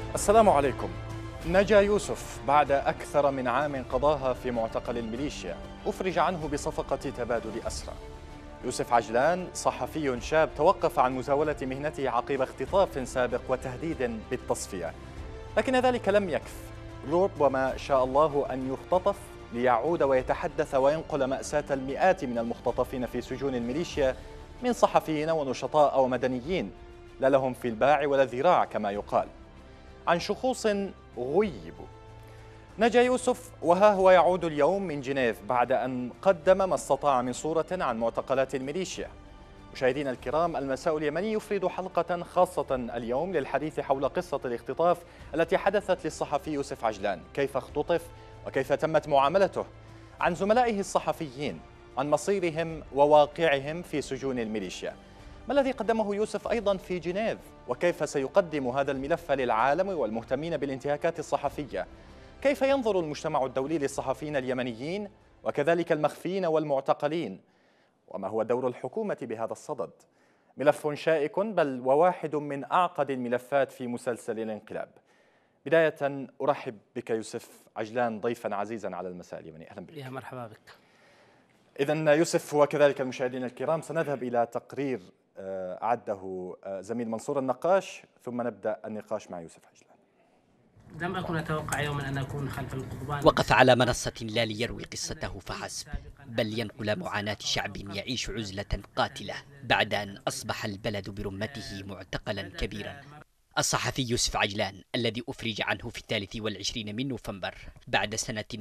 السلام عليكم. نجا يوسف بعد أكثر من عام قضاها في معتقل الميليشيا، أفرج عنه بصفقة تبادل أسرى. يوسف عجلان صحفي شاب توقف عن مزاولة مهنته عقب اختطاف سابق وتهديد بالتصفية، لكن ذلك لم يكف. ربما شاء الله أن يختطف ليعود ويتحدث وينقل مأساة المئات من المختطفين في سجون الميليشيا من صحفيين ونشطاء ومدنيين لا لهم في الباع ولا الذراع كما يقال، عن شخوص غيبوا. نجا يوسف وها هو يعود اليوم من جنيف بعد أن قدم ما استطاع من صورة عن معتقلات الميليشيا. مشاهدينا الكرام، المساء اليمني يفرد حلقة خاصة اليوم للحديث حول قصة الاختطاف التي حدثت للصحفي يوسف عجلان، كيف اختطف وكيف تمت معاملته، عن زملائه الصحفيين، عن مصيرهم وواقعهم في سجون الميليشيا. ما الذي قدمه يوسف أيضا في جنيف، وكيف سيقدم هذا الملف للعالم والمهتمين بالانتهاكات الصحفية؟ كيف ينظر المجتمع الدولي للصحفيين اليمنيين وكذلك المخفيين والمعتقلين؟ وما هو دور الحكومة بهذا الصدد؟ ملف شائك بل وواحد من أعقد الملفات في مسلسل الانقلاب. بداية أرحب بك يوسف عجلان ضيفا عزيزا على المساء اليمني، أهلا بك. يا مرحبا بك. إذن يوسف وكذلك المشاهدين الكرام، سنذهب إلى تقرير أعده زميل منصور النقاش، ثم نبدأ النقاش مع يوسف عجلان. لم أكن أتوقع يوما أن أكون خلف القضبان. وقف على منصة لا ليروي قصته فحسب، بل ينقل معاناة شعب يعيش عزلة قاتلة بعد أن أصبح البلد برمته معتقلا كبيرا. الصحفي يوسف عجلان الذي أفرج عنه في 23 من نوفمبر بعد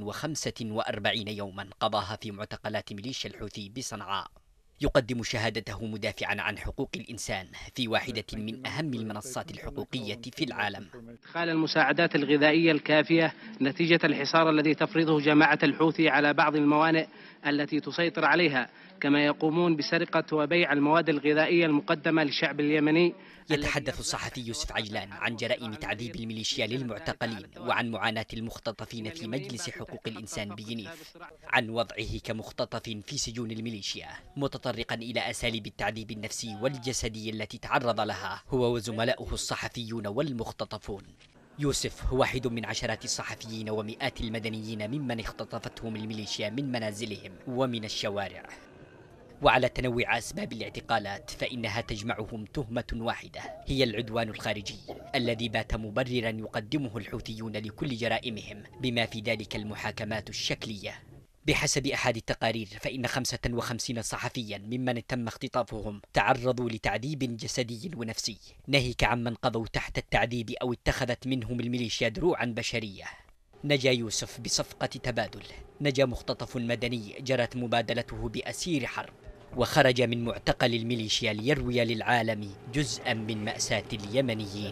45 يوما قضاها في معتقلات ميليشيا الحوثي بصنعاء، يقدم شهادته مدافعا عن حقوق الإنسان في واحدة من أهم المنصات الحقوقية في العالم. إدخال المساعدات الغذائية الكافية نتيجة الحصار الذي تفرضه جماعة الحوثي على بعض الموانئ التي تسيطر عليها، كما يقومون بسرقة وبيع المواد الغذائية المقدمة للشعب اليمني. يتحدث الصحفي يوسف عجلان عن جرائم تعذيب الميليشيا للمعتقلين وعن معاناة المختطفين في مجلس حقوق الإنسان بجنيف، عن وضعه كمختطف في سجون الميليشيا، متطرقا إلى أساليب التعذيب النفسي والجسدي التي تعرض لها هو وزملائه الصحفيون والمختطفون. يوسف هو واحد من عشرات الصحفيين ومئات المدنيين ممن اختطفتهم الميليشيا من منازلهم ومن الشوارع. وعلى تنوع أسباب الاعتقالات فإنها تجمعهم تهمة واحدة، هي العدوان الخارجي الذي بات مبررا يقدمه الحوثيون لكل جرائمهم، بما في ذلك المحاكمات الشكلية. بحسب أحد التقارير فإن 55 صحفيا ممن تم اختطافهم تعرضوا لتعذيب جسدي ونفسي، ناهيك عمن قضوا تحت التعذيب أو اتخذت منهم الميليشيا دروعا بشرية. نجا يوسف بصفقة تبادل، نجا مختطف مدني جرت مبادلته بأسير حرب، وخرج من معتقل الميليشيا ليروي للعالم جزءا من مأساة اليمنيين.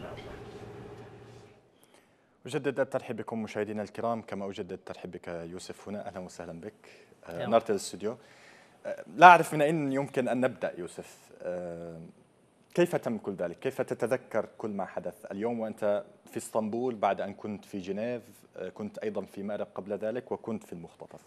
أجدد الترحيب بكم مشاهدينا الكرام، كما أجدد الترحيب بك يوسف هنا، أهلا وسهلا بك. نرتدي الاستوديو. لا أعرف من أين يمكن أن نبدأ يوسف. كيف تم كل ذلك؟ كيف تتذكر كل ما حدث اليوم وأنت في اسطنبول بعد أن كنت في جنيف، كنت أيضا في مأرب قبل ذلك وكنت في المختطف؟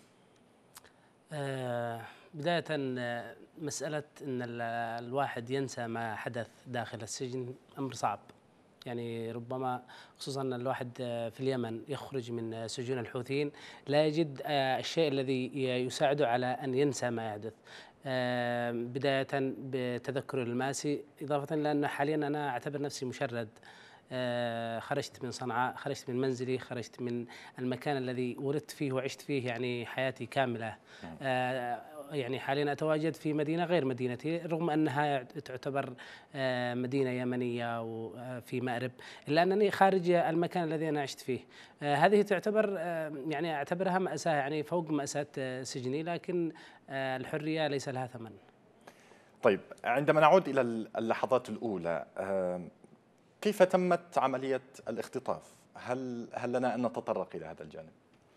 بداية مسألة أن الواحد ينسى ما حدث داخل السجن أمر صعب، يعني ربما خصوصا أن الواحد في اليمن يخرج من سجون الحوثيين لا يجد الشيء الذي يساعده على أن ينسى ما يحدث. بداية بتذكر الماسي، إضافة إلى أن حاليا أنا أعتبر نفسي مشرد. خرجت من صنعاء، خرجت من منزلي، خرجت من المكان الذي ولدت فيه وعشت فيه يعني حياتي كاملة. يعني حاليا أتواجد في مدينة غير مدينتي، رغم أنها تعتبر مدينة يمنية وفي مأرب، إلا أنني خارج المكان الذي أنا عشت فيه. هذه تعتبر يعني أعتبرها مأساة، يعني فوق مأساة سجني، لكن الحرية ليس لها ثمن. طيب، عندما نعود إلى اللحظات الأولى، كيف تمت عملية الاختطاف؟ هل لنا أن نتطرق إلى هذا الجانب؟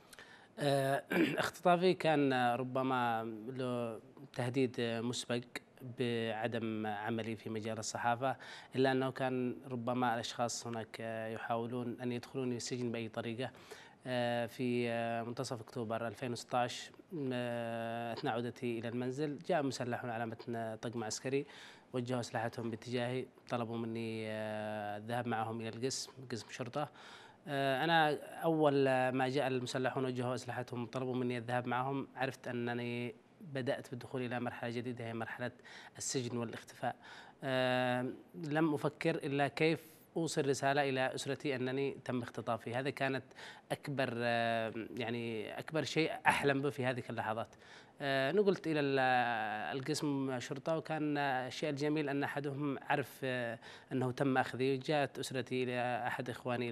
اختطافي كان ربما له تهديد مسبق بعدم عملي في مجال الصحافة، إلا أنه كان ربما الأشخاص هناك يحاولون أن يدخلوني السجن بأي طريقة. في منتصف أكتوبر 2016 أثناء عودتي إلى المنزل جاء مسلح على متن طقم عسكري وجهوا أسلحتهم باتجاهي، طلبوا مني الذهاب معهم إلى قسم شرطة. أنا أول ما جاء المسلحون وجهوا أسلحتهم طلبوا مني الذهاب معهم، عرفت أنني بدأت بالدخول إلى مرحلة جديدة، هي مرحلة السجن والاختفاء. لم أفكر إلا كيف أوصل رسالة إلى أسرتي أنني تم اختطافي. هذا كانت أكبر يعني أكبر شيء أحلم به في هذه اللحظات. نقلت إلى القسم شرطة، وكان الشيء الجميل أن أحدهم عرف أنه تم أخذي. جاءت أسرتي إلى أحد إخواني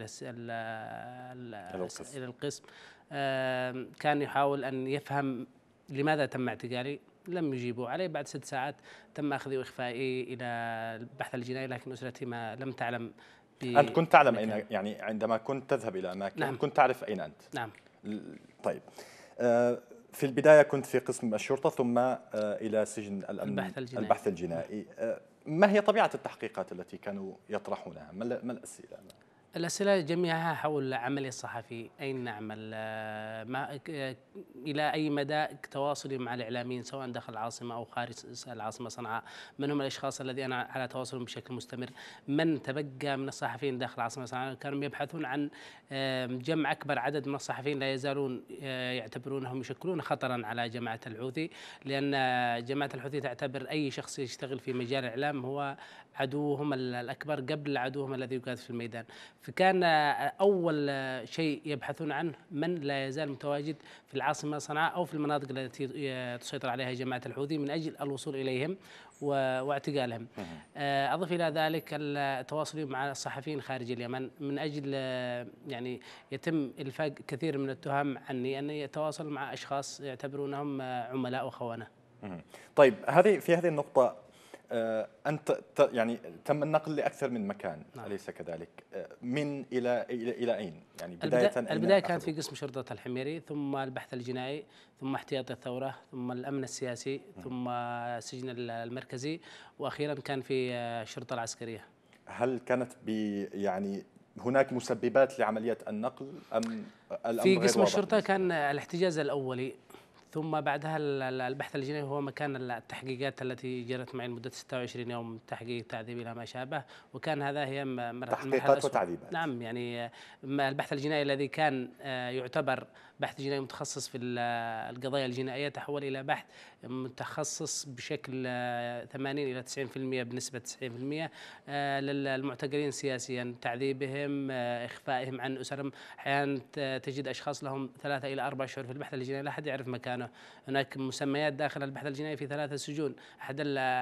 إلى القسم. كان يحاول أن يفهم لماذا تم اعتقالي، لم يجيبوا علي. بعد 6 ساعات تم أخذي وإخفائي إلى البحث الجنائي، لكن أسرتي لم تعلم. أنت كنت تعلم أين، يعني عندما كنت تذهب إلى أماكن نعم. كنت تعرف أين أنت؟ نعم. طيب، في البداية كنت في قسم الشرطة، ثم إلى سجن الأمن البحث الجنائي. ما هي طبيعة التحقيقات التي كانوا يطرحونها؟ ما الأسئلة؟ الأسئلة جميعها حول عملي الصحفي، أين نعمل، إلى أي مدى تواصلي مع الإعلاميين سواء داخل العاصمة أو خارج العاصمة صنعاء، من هم الأشخاص الذين أنا على تواصل بشكل مستمر، من تبقى من الصحفيين داخل العاصمة صنعاء. كانوا يبحثون عن جمع أكبر عدد من الصحفيين لا يزالون يعتبرونهم يشكلون خطرا على جماعة الحوثي، لأن جماعة الحوثي تعتبر أي شخص يشتغل في مجال الإعلام هو عدوهم الأكبر قبل عدوهم الذي يقاتل في الميدان. فكان أول شيء يبحثون عنه من لا يزال متواجد في العاصمة صنعاء أو في المناطق التي تسيطر عليها جماعة الحوثي، من أجل الوصول إليهم واعتقالهم. أضف إلى ذلك التواصل مع الصحفيين خارج اليمن، من أجل يعني يتم إلفاق كثير من التهم عني أني أتواصل مع أشخاص يعتبرونهم عملاء وخونة. طيب، في هذه النقطة أنت يعني تم النقل لأكثر من مكان، نعم. أليس كذلك؟ من إلى أين؟ يعني البداية كانت في قسم شرطة الحميري، ثم البحث الجنائي، ثم احتياط الثورة، ثم الأمن السياسي، ثم السجن المركزي، وأخيرا كان في الشرطة العسكرية. هل كانت يعني هناك مسببات لعملية النقل أم الأمر في قسم الشرطة كان الاحتجاز الأولي، ثم بعدها البحث الجنائي هو مكان التحقيقات التي جرت معي لمدة 26 يوم، تحقيق تعذيب إلى ما شابه، وكان هذا هي تحقيقات وتعذيبات. نعم، يعني البحث الجنائي الذي كان يعتبر بحث جنائي متخصص في القضايا الجنائية تحول إلى بحث متخصص بشكل 80 إلى 90% بنسبة 90% للمعتقلين سياسيا، تعذيبهم، إخفائهم عن أسرهم. أحيانا تجد أشخاص لهم 3 إلى 4 شهور في البحث الجنائي لا أحد يعرف مكانه. هناك مسميات داخل البحث الجنائي في 3 سجون، أحد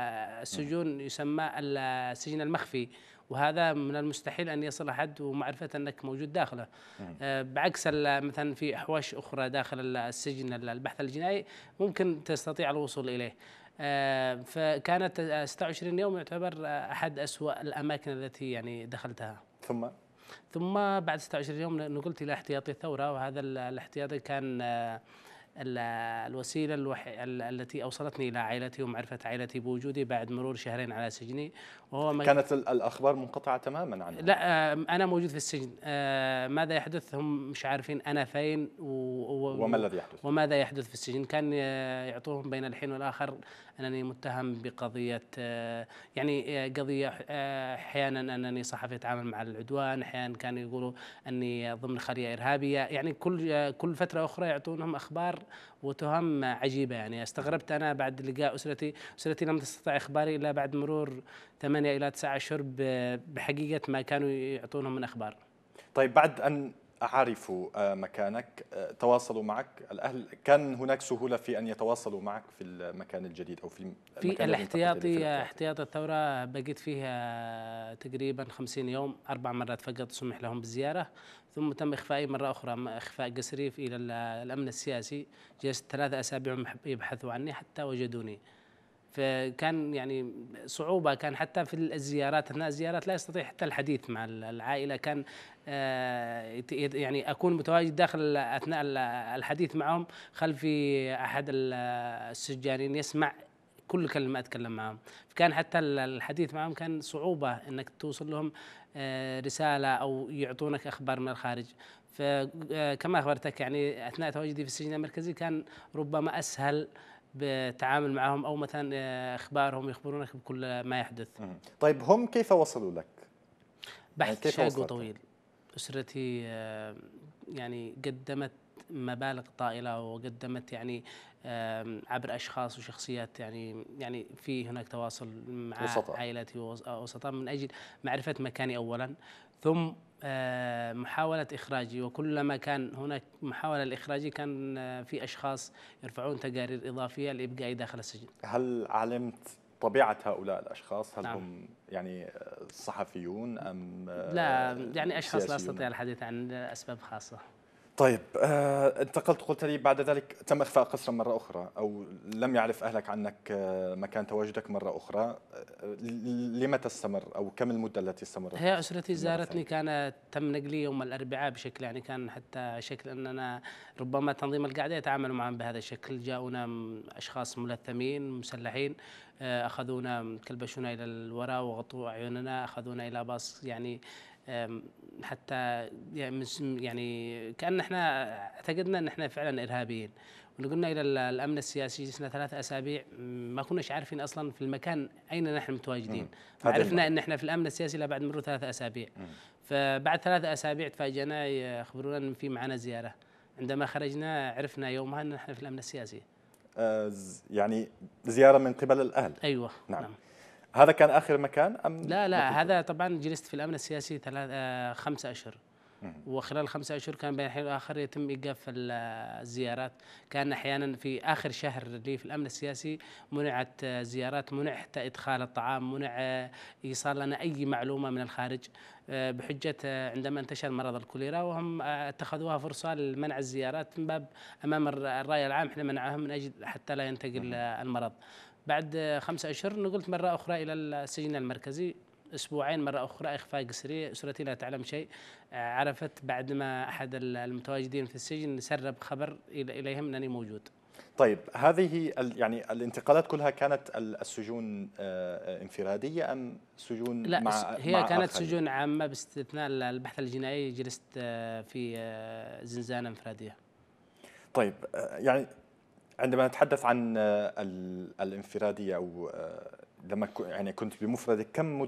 السجون يسمى السجن المخفي، وهذا من المستحيل أن يصل أحد ومعرفة أنك موجود داخله. بعكس مثلا في أحواش أخرى داخل السجن البحث الجنائي ممكن تستطيع الوصول إليه. فكانت 26 يوم يعتبر أحد أسوأ الأماكن التي يعني دخلتها. ثم بعد 26 يوم نقلت إلى احتياطي الثورة، وهذا الاحتياطي كان الوسيلة التي أوصلتني إلى عائلتي ومعرفة عائلتي بوجودي بعد مرور 2 شهرين على سجني. وهو كانت الأخبار منقطعة تماما عنه؟ لا، أنا موجود في السجن. ماذا يحدث هم مش عارفين أنا فين وما الذي يحدث وماذا يحدث في السجن. كان يعطوهم بين الحين والآخر أنني متهم بقضية، يعني قضية أحيانا أنني صحفي أتعامل مع العدوان، أحيانا كانوا يقولوا أني ضمن خلية إرهابية، يعني كل فترة أخرى يعطونهم أخبار وتهم عجيبة. يعني استغربت أنا بعد لقاء أسرتي لم تستطع إخباري إلا بعد مرور 8 إلى 9 أشهر بحقيقة ما كانوا يعطونهم من أخبار. طيب، بعد أن عرفوا مكانك تواصلوا معك الأهل، كان هناك سهولة في أن يتواصلوا معك في المكان الجديد أو في المكان احتياط الثورة بقيت فيها تقريبا 50 يوم، 4 مرات فقط سمح لهم بالزيارة، ثم تم إخفائي مرة أخرى إخفاء قسري إلى الأمن السياسي. جلست 3 أسابيع يبحثوا عني حتى وجدوني. فكان يعني صعوبة، كان حتى في الزيارات، أثناء الزيارات لا يستطيع حتى الحديث مع العائلة. كان يعني أكون متواجد داخل أثناء الحديث معهم خلفي أحد السجانين يسمع كل كلمة أتكلم معهم. فكان حتى الحديث معهم كان صعوبة أنك توصل لهم رسالة أو يعطونك أخبار من الخارج. فكما أخبرتك يعني أثناء تواجدي في السجن المركزي كان ربما أسهل بالتعامل معهم، أو مثلا إخبارهم، يخبرونك بكل ما يحدث. طيب هم كيف وصلوا لك؟ يعني بحث كيف شاق وصلت؟ وطويل. أسرتي يعني قدمت مبالغ طائلة، وقدمت يعني عبر أشخاص وشخصيات، يعني في هناك تواصل مع وسطاء. عائلتي وسطاء من أجل معرفة مكاني أولا، ثم محاولة إخراجي. وكلما كان هناك محاولة لإخراجي كان في أشخاص يرفعون تقارير إضافية لإبقائي داخل السجن. هل علمت طبيعة هؤلاء الأشخاص؟ هل نعم. هم يعني صحفيون أم لا، يعني أشخاص لا سياسيون؟ أستطيع الحديث عن أسباب خاصة. طيب انتقلت، قلت لي بعد ذلك تم إخفاء قسرا مرة أخرى، أو لم يعرف أهلك عنك مكان تواجدك مرة أخرى. لمتى استمر أو كم المدة التي استمرت؟ هي أسرتي المرة زارتني، الثانية؟ كانت تم نقلي يوم الأربعاء بشكل، يعني كان حتى شكل أننا ربما تنظيم القاعدة يتعامل معهم بهذا الشكل. جاءونا أشخاص ملثمين مسلحين، أخذونا كلبشونا إلى الوراء وغطوا أعيننا، أخذونا إلى باص، يعني حتى يعني كأن احنا اعتقدنا أن احنا فعلا إرهابيين. ونقلنا إلى الأمن السياسي، جلسنا 3 أسابيع، ما كناش عارفين أصلا في المكان أين نحن متواجدين. هذه عرفنا المرة. ان احنا في الامن السياسي لا بعد مرور 3 اسابيع. فبعد 3 اسابيع تفاجئنا، يخبرونا ان في معنا زياره. عندما خرجنا عرفنا يومها ان احنا في الامن السياسي. يعني زيارة من قبل الأهل؟ ايوه. نعم. نعم. هذا كان آخر مكان أم لا لا، بقيتم؟ هذا طبعا جلست في الامن السياسي 5 اشهر. وخلال ال5 أشهر كان بين الحين والآخر يتم إيقاف الزيارات. كان أحيانا في آخر شهر لي في الأمن السياسي منعت زيارات، منع حتى إدخال الطعام، منع إيصال لنا أي معلومة من الخارج، بحجة عندما انتشر مرض الكوليرا، وهم اتخذوها فرصة لمنع الزيارات من باب أمام الرأي العام. احنا منعهم من أجل حتى لا ينتقل المرض. بعد 5 أشهر نقلت مرة أخرى إلى السجن المركزي، أسبوعين مرة أخرى إخفاء قسري. أسرتي لا تعلم شيء. عرفت بعدما أحد المتواجدين في السجن سرب خبر إليهم أنني موجود. طيب هذه يعني الانتقالات كلها كانت السجون انفرادية أم سجون لا، مع هي كانت آخرين؟ سجون عامة باستثناء البحث الجنائي، جلست في زنزانة انفرادية. طيب يعني عندما نتحدث عن الانفرادية، أو لما يعني كنت بمفردك،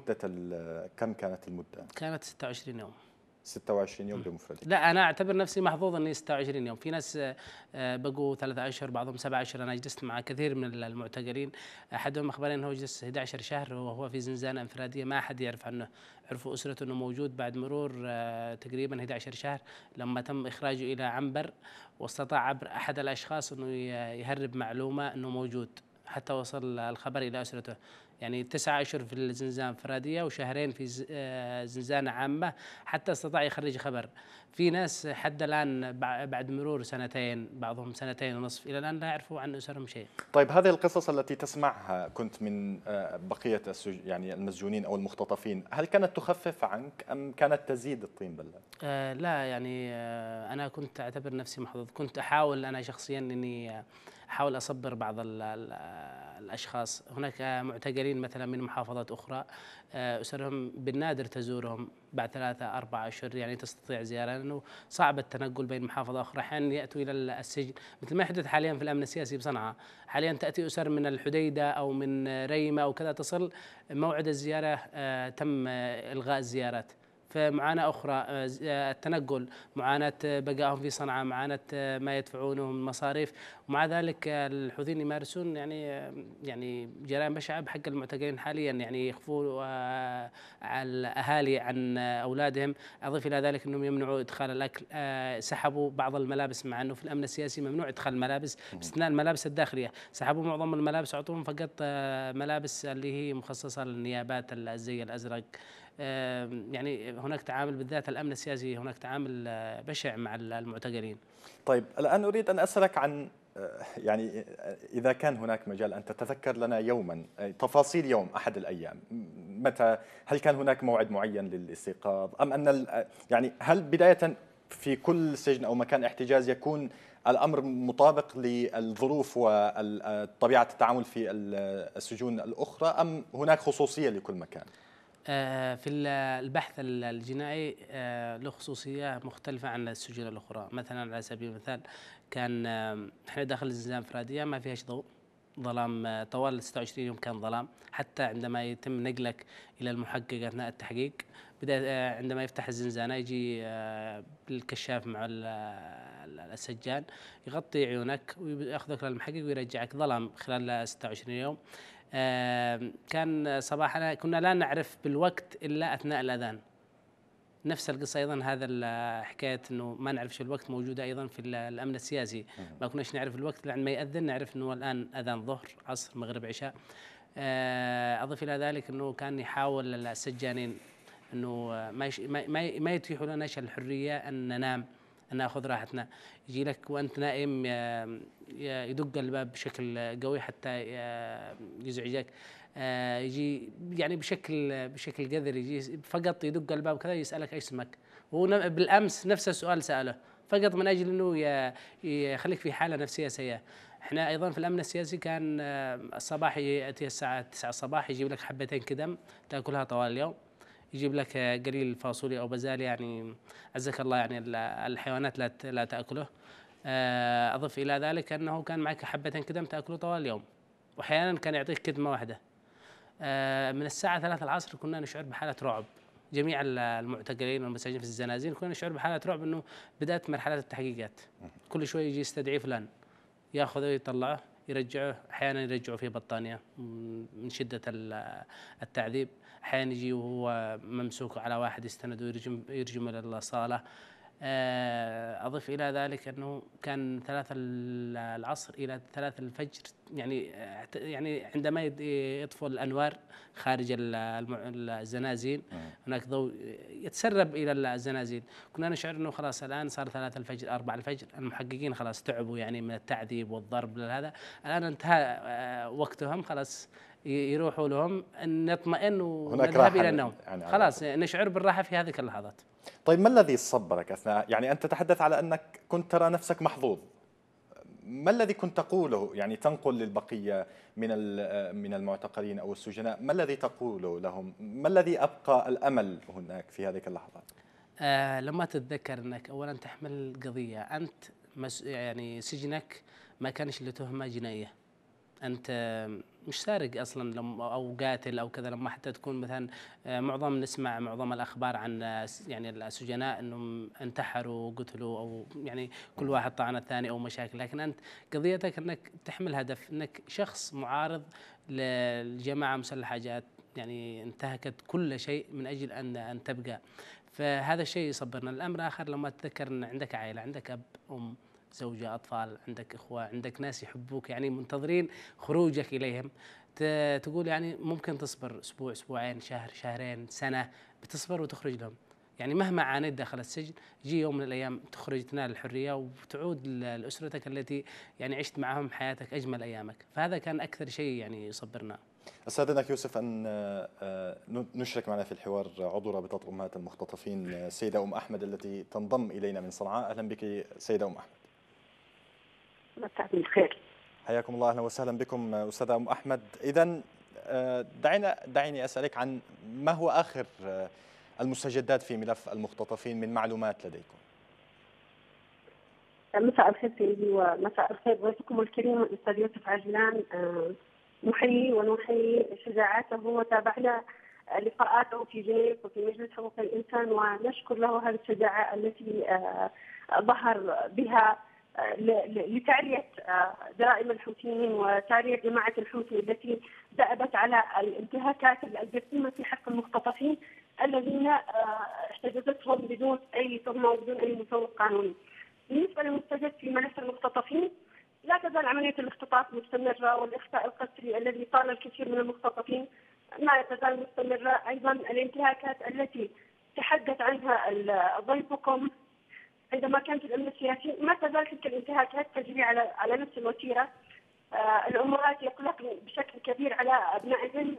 كم كانت المدة؟ كانت 26 يوم. 26 يوم بمفردك؟ لا، أنا أعتبر نفسي محظوظ أني 26 يوم. في ناس بقوا 3 أشهر، بعضهم 7 أشهر. أنا جلست مع كثير من المعتقلين، أحدهم أخبرني أنه جلس 11 شهر وهو في زنزانة انفرادية، ما أحد يعرف عنه. عرفوا أسرته أنه موجود بعد مرور تقريبا 11 شهر، لما تم إخراجه إلى عنبر، واستطاع عبر أحد الأشخاص أنه يهرب معلومة أنه موجود، حتى وصل الخبر إلى أسرته. يعني 9 أشهر في الزنزانة الانفرادية وشهرين في زنزانة عامة حتى استطاع يخرج خبر. في ناس حتى الآن بعد مرور سنتين، بعضهم 2.5 إلى الآن لا يعرفوا عن أسرهم شيء. طيب هذه القصص التي تسمعها كنت من بقية يعني المسجونين أو المختطفين، هل كانت تخفف عنك أم كانت تزيد الطين بلة؟ لا، يعني أنا كنت أعتبر نفسي محظوظ. كنت أحاول أنا شخصيا أني أحاول أصبر بعض الأشخاص. هناك معتقلين مثلا من محافظات أخرى، أسرهم بالنادر تزورهم بعد 3-4 أشهر، يعني تستطيع زيارة، لأنه صعب التنقل بين محافظة أخرى. أحيانا يأتوا إلى السجن مثل ما يحدث حاليا في الأمن السياسي بصنعاء. حاليا تأتي أسر من الحديدة أو من ريمة أو كذا، تصل موعد الزيارة تم إلغاء الزيارات. فمعاناة أخرى التنقل، معاناة بقائهم في صنعاء، معاناة ما يدفعونه من مصاريف. ومع ذلك الحوثيين يمارسون يعني جرائم بشعة بحق المعتقلين حاليا، يعني يخفوا على الأهالي عن أولادهم. أضيف إلى ذلك أنهم يمنعوا إدخال الأكل، سحبوا بعض الملابس، مع أنه في الأمن السياسي ممنوع إدخال الملابس باستثناء الملابس الداخلية. سحبوا معظم الملابس، أعطوهم فقط ملابس اللي هي مخصصة للنيابات، الزي الأزرق. يعني هناك تعامل، بالذات الأمن السياسي هناك تعامل بشع مع المعتقلين. طيب الآن أريد أن أسألك عن يعني إذا كان هناك مجال أن تتذكر لنا يوما، تفاصيل يوم أحد الأيام، متى، هل كان هناك موعد معين للاستيقاظ أم أن يعني هل بداية في كل سجن أو مكان احتجاز يكون الأمر مطابق للظروف وطبيعة التعامل في السجون الأخرى، أم هناك خصوصية لكل مكان؟ في البحث الجنائي له خصوصية مختلفة عن السجون الأخرى. مثلا على سبيل المثال، كان احنا داخل الزنزانة الانفرادية ما فيهاش ضوء، ظلام طوال 26 يوم كان ظلام، حتى عندما يتم نقلك إلى المحقق أثناء التحقيق بداية عندما يفتح الزنزانة يجي بالكشاف مع السجان يغطي عيونك ويأخذك للمحقق ويرجعك. ظلام خلال 26 يوم. كان صباحنا كنا لا نعرف بالوقت إلا أثناء الأذان. نفس القصة أيضا هذا حكاية أنه ما نعرفش الوقت موجودة أيضا في الأمن السياسي، ما كناش نعرف الوقت لعندما يأذن نعرف أنه الآن أذان ظهر عصر مغرب عشاء. أضف إلى ذلك أنه كان يحاول السجانين أنه ما يتيحوا لنا الحرية أن ننام، أن نأخذ راحتنا. يجي لك وأنت نائم يدق الباب بشكل قوي حتى يزعجك. يجي يعني بشكل قذر، يجي فقط يدق الباب كذا يسألك ايش اسمك، وهو بالامس نفس السؤال سأله فقط من اجل انه يخليك في حالة نفسية سيئة. احنا ايضا في الامن السياسي كان الصباح ياتي الساعة 9 الصباح يجيب لك حبتين كدم تاكلها طوال اليوم، يجيب لك قليل فاصوليا او بزالي، يعني عزك الله يعني الحيوانات لا تاكله. اضف الى ذلك انه كان معك حبتين كدم تاكله طوال اليوم، واحيانا كان يعطيك كدمة واحدة. من الساعة 3 العصر كنا نشعر بحالة رعب، جميع المعتقلين والمساجين في الزنازين كنا نشعر بحالة رعب أنه بدأت مرحلة التحقيقات. كل شوي يجي يستدعي فلان ياخذه يطلعه يرجعه، أحيانا يرجعه في بطانية من شدة التعذيب، أحيانا يجي وهو ممسوك على واحد يستند ويرجم إلى الصالة. أضف إلى ذلك أنه كان 3 العصر إلى 3 الفجر، يعني عندما يطفو الأنوار خارج الزنازين هناك ضوء يتسرب إلى الزنازين، كنا نشعر أنه خلاص الآن صار 3 الفجر 4 الفجر، المحققين خلاص تعبوا يعني من التعذيب والضرب هذا، الآن انتهى وقتهم خلاص يروحوا لهم أن نطمئن ونذهب إلى النوم، يعني خلاص نشعر بالراحة في هذه اللحظات. طيب ما الذي صبرك أثناء، يعني أنت تتحدث على أنك كنت ترى نفسك محظوظ، ما الذي كنت تقوله، يعني تنقل للبقية من المعتقلين أو السجناء، ما الذي تقوله لهم، ما الذي أبقى الأمل هناك في هذه اللحظات؟ لما تتذكر أنك أولا تحمل قضية، أنت يعني سجنك ما كانش لتهمة جنائية، أنت مش سارق أصلا أو قاتل أو كذا. لما حتى تكون مثلا نسمع معظم الأخبار عن يعني السجناء أنهم انتحروا وقتلوا أو يعني كل واحد طعن الثاني أو مشاكل، لكن أنت قضيتك أنك تحمل هدف، أنك شخص معارض للجماعة مسلحة جاءت يعني انتهكت كل شيء من أجل أن تبقى، فهذا الشيء يصبرنا. الأمر الآخر لما تتذكر أن عندك عائلة، عندك أب أم زوجة أطفال، عندك إخوة، عندك ناس يحبوك يعني منتظرين خروجك إليهم، تقول يعني ممكن تصبر أسبوع أسبوعين شهر شهرين سنة، بتصبر وتخرج لهم. يعني مهما عانيت داخل السجن يجي يوم من الأيام تخرج تنال الحرية وتعود لأسرتك التي يعني عشت معهم حياتك أجمل أيامك، فهذا كان أكثر شيء يعني يصبرنا. أستاذنك يوسف أن نشرك معنا في الحوار عضو رابطة أمهات المختطفين السيدة أم أحمد التي تنضم إلينا من صنعاء. أهلا بك سيدة أم أحمد. مساء الخير. حياكم الله، أهلا وسهلا بكم أستاذة أم أحمد. إذن دعيني أسألك عن ما هو آخر المستجدات في ملف المختطفين من معلومات لديكم. مساء الخير سيدي ومساء الخير ضيفكم الكريم الأستاذ يوسف عجلان، نحيي ونحيي شجاعته، وتابعنا لقاءاته في جنيف وفي مجلس حقوق الإنسان، ونشكر له هذه الشجاعة التي ظهر بها لتعرية جرائم الحوثيين وتعرية جماعة الحوثي التي دأبت على الانتهاكات الجسيمة في حق المختطفين الذين احتجزتهم بدون أي تهمة وبدون أي مسوق قانوني. بالنسبة للمستجد في ملف المختطفين، لا تزال عملية الاختطاف مستمرة، والإخفاء القسري الذي طال الكثير من المختطفين ما تزال مستمرة. أيضا الانتهاكات التي تحدث عنها ضيفكم عندما كان في الأمن السياسي، ما تزال تلك الانتهاكات تجري على نفس الوتيرة. الأمهات يقلقن بشكل كبير على أبنائهن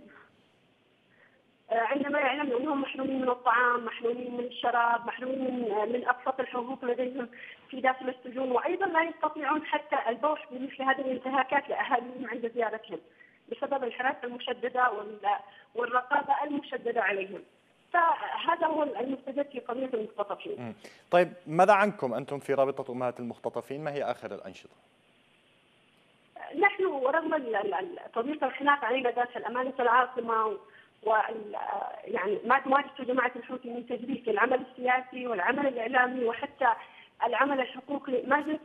عندما يعلمون أنهم محرومين من الطعام، محرومين من الشراب، محرومين من أبسط الحقوق لديهم في داخل السجون، وأيضا لا يستطيعون حتى البوح بمثل هذه الانتهاكات لأهاليهم عند زيارتهم بسبب الحراسة المشددة والرقابة المشددة عليهم. فهذا هو المستجد في قضية المختطفين. طيب ماذا عنكم أنتم في رابطة أمهات المختطفين؟ ما هي آخر الأنشطة؟ نحن رغم تضييق الخلاف علينا داخل أمانة العاصمة يعني ما تمارسه جماعة الحوثي من تجريد العمل السياسي والعمل الإعلامي وحتى العمل الحقوقي، ما زلت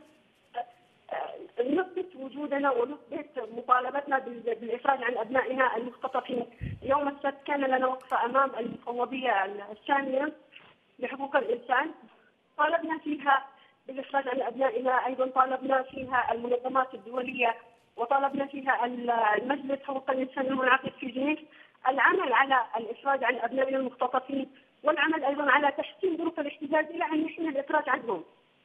نثبت وجودنا ونثبت مطالبتنا بالإفراج عن أبنائنا المختطفين. يوم السبت كان لنا وقفة أمام المفوضية الثانية لحقوق الإنسان، طالبنا فيها بالإفراج عن أبنائنا، أيضا طالبنا فيها المنظمات الدولية وطالبنا فيها المجلس حقوق الإنسان المنعقد في جنيف العمل على الإفراج عن أبنائنا المختطفين، والعمل أيضا على تحسين ظروف الاحتجاز إلى أن يحين الإفراج عنهم.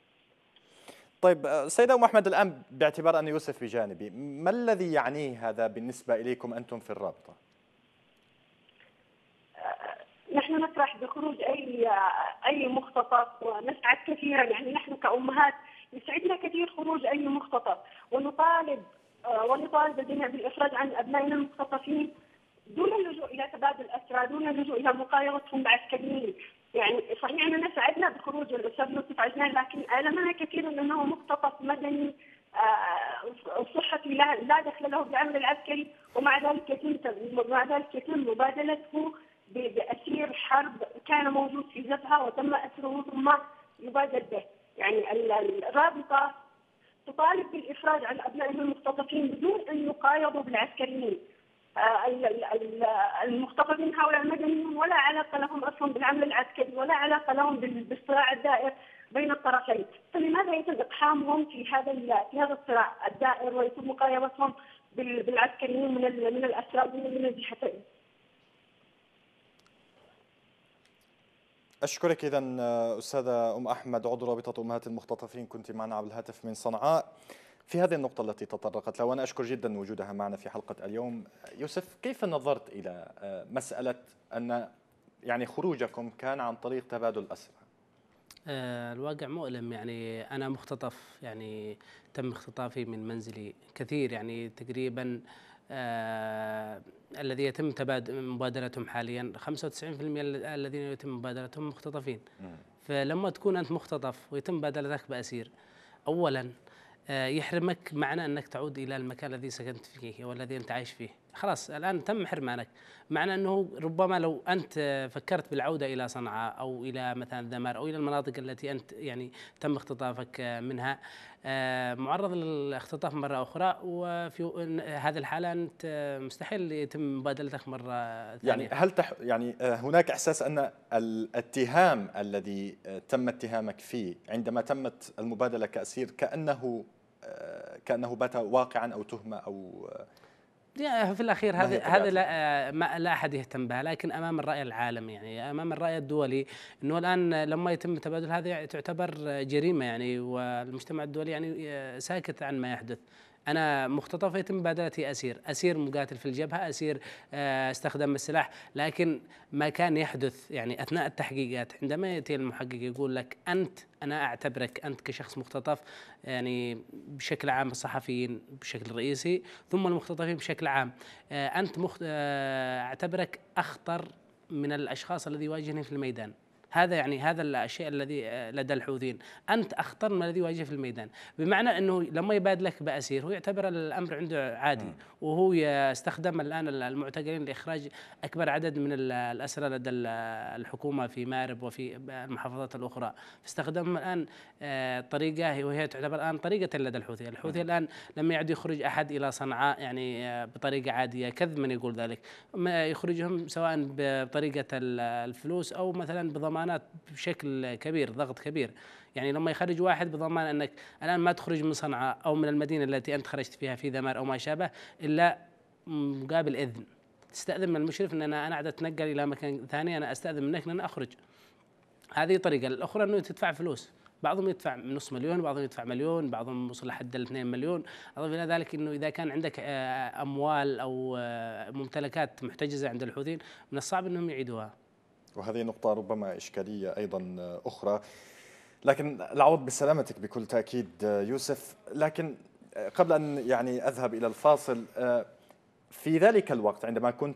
طيب سيدة أم أحمد، الآن باعتبار أن يوسف بجانبي، ما الذي يعنيه هذا بالنسبة إليكم أنتم في الرابطة؟ نحن نفرح بخروج أي مختطف ونسعد كثيرا، يعني نحن كأمهات يسعدنا كثير خروج أي مختطف، ونطالب الجميع بالإفراج عن أبنائنا المختطفين دون اللجوء إلى تبادل أسرى، دون اللجوء إلى مقايضتهم بعسكريين. يعني صحيح أننا سعدنا بخروج الأستاذ يوسف عجلان، لكن ألمنا كثيرا أنه مختطف مدني صحفي لا دخل له بالعمل العسكري، ومع ذلك يتم مبادلته بأسير حرب كان موجود في جبهة وتم أسره ثم يبادل به. يعني الرابطة تطالب بالإفراج عن أبنائهم المختطفين بدون أن يقايضوا بالعسكريين. المختطفين هؤلاء المدنيين ولا علاقة لهم أصلا بالعمل العسكري ولا علاقة لهم بالصراع الدائر بين الطرفين، فلماذا يتم إقحامهم في هذا الصراع الدائر ويتم مقايضتهم بالعسكريين من الأسرى من الجهتين؟ أشكرك إذا أستاذة أم أحمد، عضو رابطة أمهات المختطفين، كنت معنا عبر الهاتف من صنعاء في هذه النقطة التي تطرقت لها، وأنا أشكر جدا وجودها معنا في حلقة اليوم. يوسف، كيف نظرت إلى مسألة أن يعني خروجكم كان عن طريق تبادل أسرى؟ الواقع مؤلم، يعني أنا مختطف، يعني تم اختطافي من منزلي كثير، يعني تقريبا الذي يتم مبادلتهم حاليا 95% الذين يتم مبادلتهم مختطفين. فلما تكون أنت مختطف ويتم مبادلتك بأسير، أولا يحرمك معنى أنك تعود إلى المكان الذي سكنت فيه والذي أنت عايش فيه. خلاص الآن تم حرمانك، معنى أنه ربما لو أنت فكرت بالعودة إلى صنعاء أو إلى مثلا ذمار أو إلى المناطق التي أنت يعني تم اختطافك منها، معرض للاختطاف مرة أخرى، وفي هذه الحالة أنت مستحيل يتم مبادلتك مرة ثانية. يعني هل يعني هناك إحساس أن الاتهام الذي تم اتهامك فيه عندما تمت المبادلة كأسير كأنه بات واقعا أو تهمة أو في الأخير هذا لا أحد يهتم بها، لكن أمام الرأي العالمي، يعني أمام الرأي الدولي، أنه الآن لما يتم تبادل هذه تعتبر جريمة، يعني والمجتمع الدولي يعني ساكت عن ما يحدث. أنا مختطف يتم مبادلتي أسير مقاتل في الجبهة، أسير استخدم السلاح، لكن ما كان يحدث يعني أثناء التحقيقات عندما يأتي المحقق يقول لك أنا أعتبرك أنت كشخص مختطف، يعني بشكل عام الصحفيين بشكل رئيسي ثم المختطفين بشكل عام، أنت أعتبرك أخطر من الأشخاص الذي يواجهني في الميدان. هذا الشيء الذي لدى الحوثيين، أنت أخطر من الذي يواجه في الميدان، بمعنى أنه لما يبادلك بأسير هو يعتبر الأمر عنده عادي، وهو يستخدم الآن المعتقلين لإخراج أكبر عدد من الأسرى لدى الحكومة في مأرب وفي المحافظات الأخرى. فاستخدم الآن طريقة وهي تعتبر الآن طريقة لدى الحوثي. الآن لما يعد يخرج أحد إلى صنعاء يعني بطريقة عادية، كذب من يقول ذلك، ما يخرجهم سواء بطريقة الفلوس أو مثلا بضمان بشكل كبير، ضغط كبير. يعني لما يخرج واحد بضمان أنك الآن ما تخرج من صنعاء أو من المدينة التي أنت خرجت فيها في ذمار أو ما شابه إلا مقابل إذن، تستأذن من المشرف أن أنا قاعد أتنقل إلى مكان ثاني، أنا أستأذن منك أن أنا أخرج. هذه طريقة. الأخرى أنه تدفع فلوس، بعضهم يدفع نص مليون، بعضهم يدفع مليون، بعضهم وصل لحد 2 مليون. أضف إلى ذلك أنه إذا كان عندك أموال أو ممتلكات محتجزة عند الحوثيين من الصعب أنهم يعيدوها. وهذه نقطة ربما إشكالية أيضا أخرى، لكن العوض بسلامتك بكل تأكيد يوسف. لكن قبل أن يعني أذهب إلى الفاصل، في ذلك الوقت عندما كنت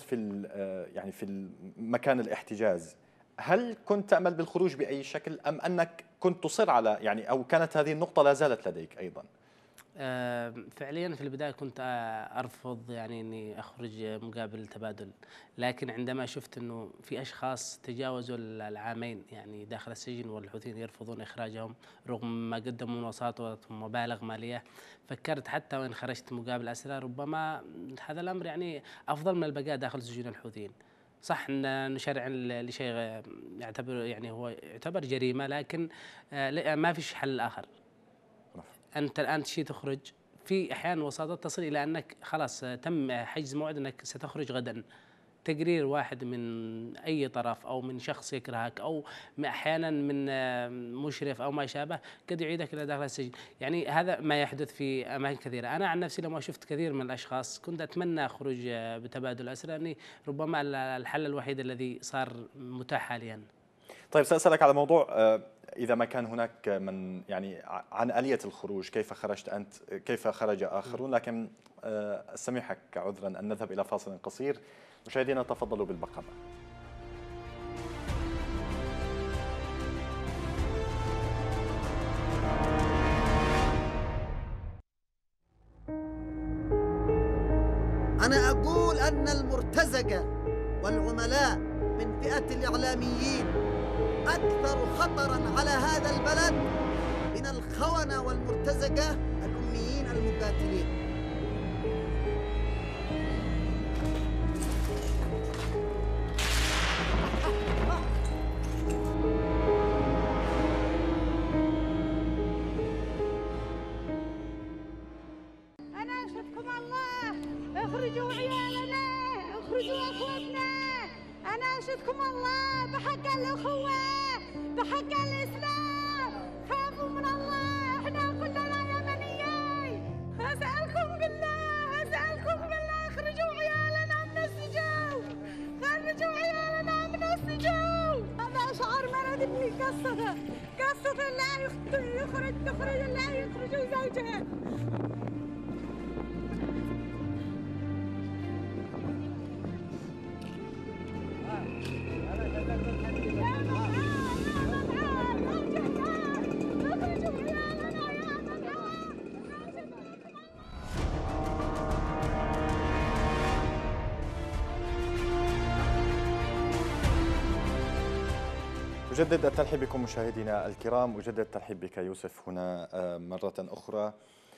في مكان الاحتجاز، هل كنت تأمل بالخروج بأي شكل أم أنك كنت تصر على أو كانت هذه النقطة لا زالت لديك أيضا؟ فعليا في البداية كنت أرفض يعني إني أخرج مقابل تبادل، لكن عندما شفت إنه في أشخاص تجاوزوا العامين يعني داخل السجن والحوثيين يرفضون إخراجهم رغم ما قدموا من وساطة ومبالغ مالية، فكرت حتى وإن خرجت مقابل أسرى ربما هذا الأمر يعني أفضل من البقاء داخل سجون الحوثيين. صح ان نشرع لشيء يعتبر يعني هو يعتبر جريمة، لكن ما فيش حل آخر. أنت الآن تشي تخرج، في أحيانا وساطات تصل إلى أنك خلاص تم حجز موعد أنك ستخرج غدا، تقرير واحد من أي طرف أو من شخص يكرهك أو أحيانا من مشرف أو ما شابه قد يعيدك إلى داخل السجن. يعني هذا ما يحدث في أماكن كثيرة. أنا عن نفسي لما شفت كثير من الأشخاص كنت أتمنى أخرج بتبادل أسرى، أني ربما الحل الوحيد الذي صار متاح حاليا. طيب سأسألك على موضوع إذا ما كان هناك من يعني عن آلية الخروج، كيف خرجت أنت، كيف خرج آخرون، لكن أستميحك عذرا أن نذهب إلى فاصل قصير. مشاهدينا تفضلوا بالبقاء معنا. أنا أقول أن المرتزقة والعملاء من فئة الإعلاميين أكثر خطراً على هذا البلد من الخونة والمرتزقة الأميين المقاتلين. أنا أشهدكم الله، اخرجوا عيالنا، اخرجوا أخوتنا. أنا أشهدكم الله بحق الأخوة، بحق الإسلام، خافوا من الله، إحنا كلنا يمنيين. أسألكم بالله اخرجوا عيالنا من السجون، خرجوا عيالنا من السجون. هذا شعار مرض ابني، قصة لا يخرج، تخرج لا يخرجوا زوجها. أجدد الترحيب بكم مشاهدينا الكرام، أجدد الترحيب بك يوسف هنا مرة أخرى.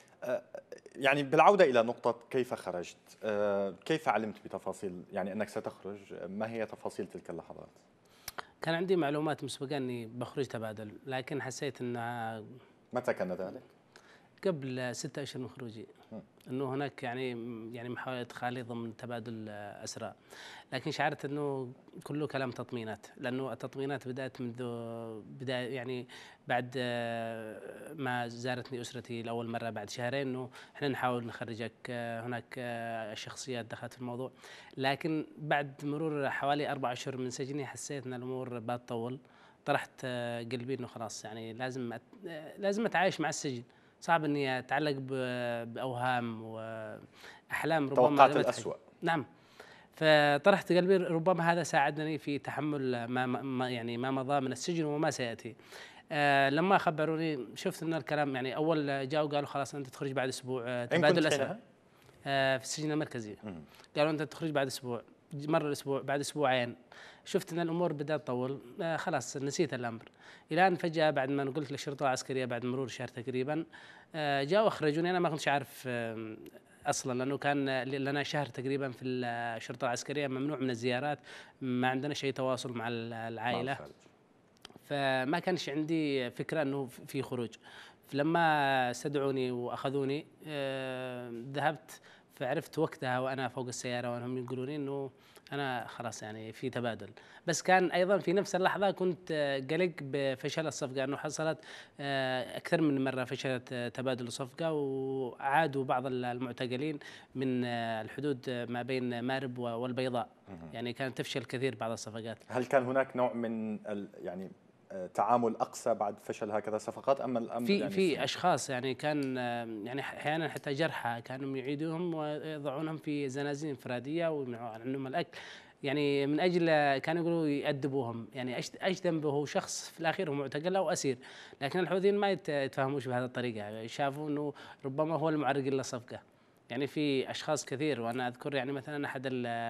يعني بالعودة إلى نقطة كيف خرجت، كيف علمت بتفاصيل يعني أنك ستخرج؟ ما هي تفاصيل تلك اللحظات؟ كان عندي معلومات مسبقة أني بخرج تبادل، لكن حسيت أنها متى كان ذلك؟ قبل 6 أشهر من خروجي، أنه هناك يعني محاولة إدخالي ضمن تبادل أسرى، لكن شعرت أنه كله كلام تطمينات، لأنه التطمينات بدأت منذ بداية يعني بعد ما زارتني أسرتي لأول مرة بعد شهرين، أنه إحنا نحاول نخرجك، هناك شخصيات دخلت في الموضوع. لكن بعد مرور حوالي 4 أشهر من سجني حسيت أن الأمور بتطول، طرحت قلبي أنه خلاص يعني لازم أتعايش مع السجن. صعب اني اتعلق باوهام واحلام ربما توقعت الأسوأ. نعم، فطرحت قلبي، ربما هذا ساعدني في تحمل ما مضى من السجن وما سياتي. لما خبروني شفت ان الكلام يعني اول جاءوا قالوا خلاص انت تخرج بعد اسبوع تبادل اسرى في السجن المركزي. قالوا انت تخرج بعد اسبوع، مر الاسبوع، بعد اسبوعين شفت ان الامور بدات تطول، خلاص نسيت الامر. الى ان فجاه بعد ما قلت للشرطه العسكريه بعد مرور شهر تقريبا جاءوا اخرجوني. انا ما كنتش عارف اصلا، لانه كان لنا شهر تقريبا في الشرطه العسكريه ممنوع من الزيارات، ما عندنا شيء تواصل مع العائله، فما كانش عندي فكره انه في خروج. فلما استدعوني واخذوني ذهبت، فعرفت وقتها وانا فوق السياره وهم يقولون لي انه انا خلاص يعني في تبادل. بس كان ايضا في نفس اللحظه كنت قلق بفشل الصفقه، انه حصلت اكثر من مره فشلت تبادل الصفقه، وعادوا بعض المعتقلين من الحدود ما بين مارب والبيضاء، يعني كانت تفشل كثير بعض الصفقات. هل كان هناك نوع من يعني تعامل اقصى بعد فشل هكذا صفقات، اما الامر في اشخاص يعني كان يعني احيانا حتى جرحى كانوا يعيدوهم ويضعونهم في زنازين انفراديه ويمنعوا عنهم الاكل. يعني من اجل كانوا يقولوا يأدبوهم، يعني ايش ذنبه؟ هو شخص في الاخير هو معتقل او اسير، لكن الحوثيين ما يتفهموش بهذه الطريقه، شافوا انه ربما هو المعرقل للصفقه. يعني في اشخاص كثير، وانا اذكر يعني مثلا احد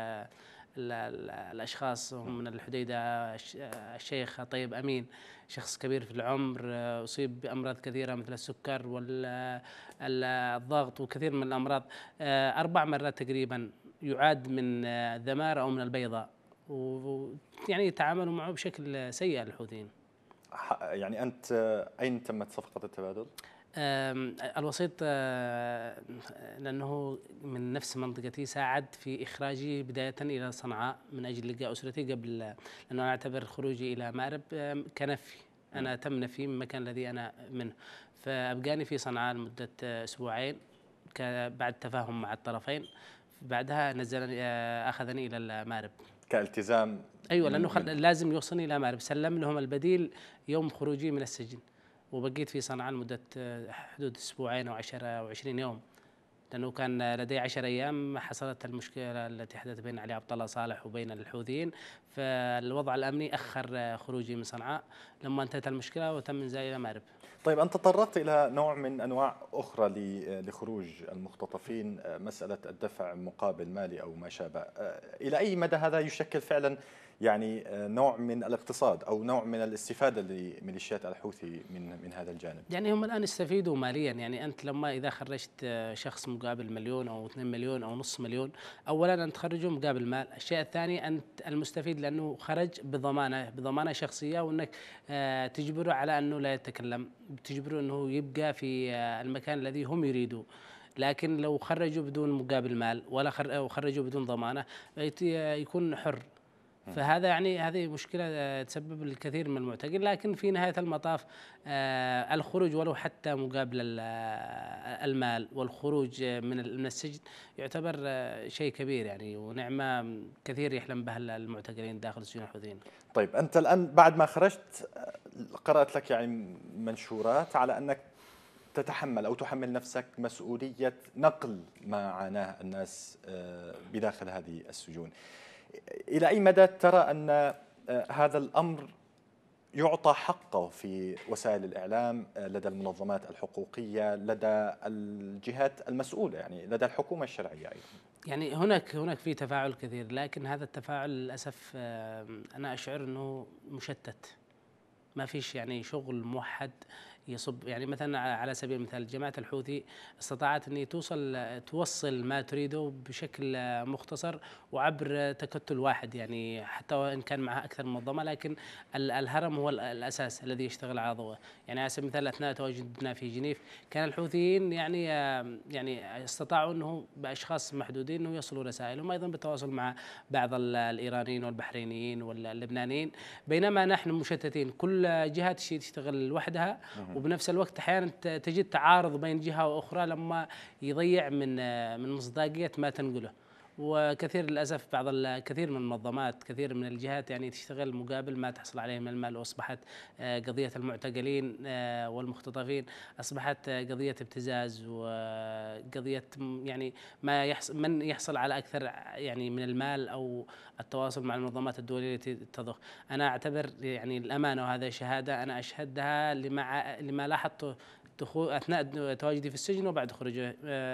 الاشخاص هم من الحديده، الشيخ طيب امين، شخص كبير في العمر، اصيب بامراض كثيره مثل السكر والضغط وكثير من الامراض، 4 مرات تقريبا يعاد من الذمار او من البيضاء، ويعني يتعاملوا معه بشكل سيء الحوثيين. يعني أنت أين تمت صفقة التبادل؟ الوسيط لأنه من نفس منطقتي ساعد في إخراجي بداية إلى صنعاء من أجل لقاء أسرتي، قبل لأنه أنا أعتبر خروجي إلى مأرب كنفي، أنا تم نفي من المكان الذي أنا منه، فأبقاني في صنعاء لمدة أسبوعين بعد تفاهم مع الطرفين، بعدها نزلني أخذني إلى المأرب كالتزام. أيوة، لأنه لازم يوصلني إلى مأرب، سلم لهم البديل يوم خروجي من السجن، وبقيت في صنعاء لمدة حدود أسبوعين أو 10 أو 20 يوم، لأنه كان لدي 10 أيام حصلت المشكلة التي حدثت بين علي عبد الله صالح وبين الحوثيين، فالوضع الأمني أخر خروجي من صنعاء لما انتهت المشكلة وتم إنزالي إلى مأرب. طيب، أنت تطرقت إلى نوع من أنواع أخرى لخروج المختطفين، مسألة الدفع مقابل مالي أو ما شابه، إلى أي مدى هذا يشكل فعلا يعني نوع من الاقتصاد أو نوع من الاستفادة لميليشيات الحوثي من هذا الجانب؟ يعني هم الآن يستفيدوا ماليا، يعني أنت لما إذا خرجت شخص مقابل 1 أو 2 مليون أو نص مليون، أولا أنت تخرجه مقابل مال، الشيء الثاني أنت المستفيد لأنه خرج بضمانة شخصية، وأنك تجبره على أنه لا يتكلم، تجبره أنه يبقى في المكان الذي هم يريدوا. لكن لو خرجوا بدون مقابل مال ولا خرجوا بدون ضمانة يكون حر، فهذا يعني هذه مشكلة تسبب الكثير من المعتقل، لكن في نهاية المطاف الخروج ولو حتى مقابل المال والخروج من السجن يعتبر شيء كبير يعني، ونعمة كثير يحلم بها المعتقلين داخل السجون الحوثيين. طيب، أنت الآن بعد ما خرجت قرأت لك يعني منشورات على أنك تتحمل أو تحمل نفسك مسؤولية نقل ما عاناه الناس بداخل هذه السجون. إلى أي مدى ترى أن هذا الأمر يعطى حقه في وسائل الإعلام، لدى المنظمات الحقوقية، لدى الجهات المسؤولة، يعني لدى الحكومة الشرعية أيضا؟ يعني هناك في تفاعل كثير، لكن هذا التفاعل للأسف أنا أشعر أنه مشتت، ما فيش يعني شغل موحد يصب. يعني مثلا على سبيل المثال جماعة الحوثي استطاعت أن توصل ما تريده بشكل مختصر وعبر تكتل واحد، يعني حتى وإن كان معها أكثر من منظمة، لكن الهرم هو الأساس الذي يشتغل على ضوءه. يعني على سبيل المثال أثناء تواجدنا في جنيف كان الحوثيين يعني استطاعوا أنه بأشخاص محدودين أنه يصلوا رسائلهم، أيضا بالتواصل مع بعض الإيرانيين والبحرينيين واللبنانيين، بينما نحن مشتتين، كل جهة تشتغل لوحدها، وبنفس الوقت أحيانا تجد تعارض بين جهة وأخرى لما يضيع من مصداقية ما تنقله. وكثير للأسف كثير من المنظمات، كثير من الجهات يعني تشتغل مقابل ما تحصل عليه من المال، وأصبحت قضية المعتقلين والمختطفين أصبحت قضية ابتزاز، وقضية يعني من يحصل على أكثر يعني من المال أو التواصل مع المنظمات الدولية التي تضخ. أنا أعتبر يعني الأمانة، وهذا شهادة أنا أشهدها لما لاحظته أثناء تواجدي في السجن وبعد خروجه.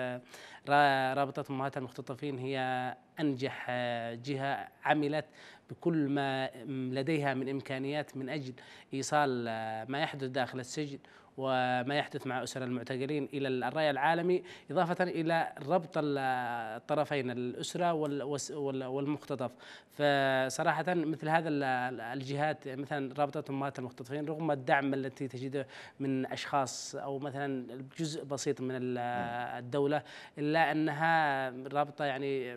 رابطة أمهات المختطفين هي أنجح جهة عملت بكل ما لديها من إمكانيات من أجل إيصال ما يحدث داخل السجن وما يحدث مع أسر المعتقلين إلى الرأي العالمي، إضافة إلى ربط الطرفين، الأسرة والمختطف. فصراحة مثل هذا الجهات، مثلا رابطة أمهات المختطفين، رغم الدعم التي تجده من أشخاص أو مثلا جزء بسيط من الدولة، إلا أنها رابطة يعني